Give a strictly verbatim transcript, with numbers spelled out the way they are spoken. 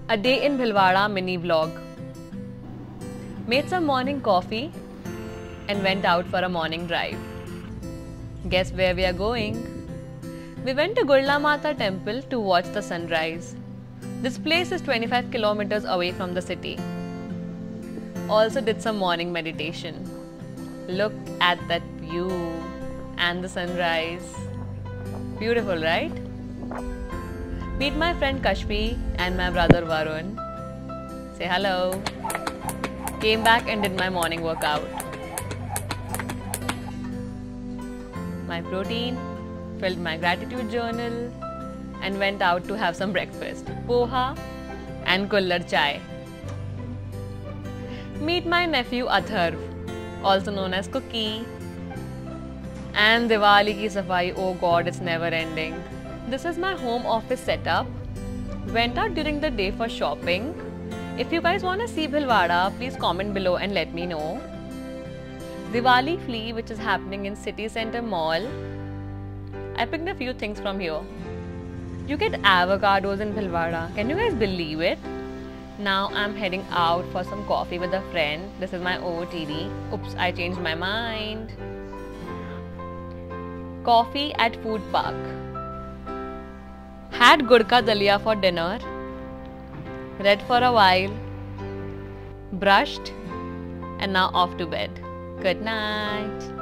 A day in Bhilwara mini vlog. Made some morning coffee and went out for a morning drive. Guess where we are going? We went to Gurla Mata temple to watch the sunrise. This place is twenty-five kilometers away from the city. Also did some morning meditation. Look at that view and the sunrise. Beautiful, right? Meet my friend Kashmi and my brother Varun. Say hello. Came back and did my morning workout. My protein, filled my gratitude journal and went out to have some breakfast. Poha and kullar chai. Meet my nephew Atharv, also known as Cookie. And Diwali ki safai, oh god, it's never ending. This is my home office setup. Went out during the day for shopping. If you guys want to see Bhilwara, please comment below and let me know. Diwali Flea, which is happening in City Center Mall. I picked a few things from here. You get avocados in Bhilwara. Can you guys believe it? Now I'm heading out for some coffee with a friend. This is my O O T D. Oops, I changed my mind. Coffee at Food Park. Had Gudka Dalia for dinner. Read for a while. Brushed. And now off to bed. Good night.